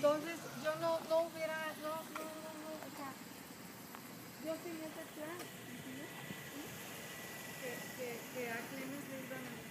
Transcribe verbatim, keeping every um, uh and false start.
Entonces yo no, no hubiera, no, no, no, no, o sea, yo seguí ese plan, ¿entiendes? Que, que, que a Clemens le iban a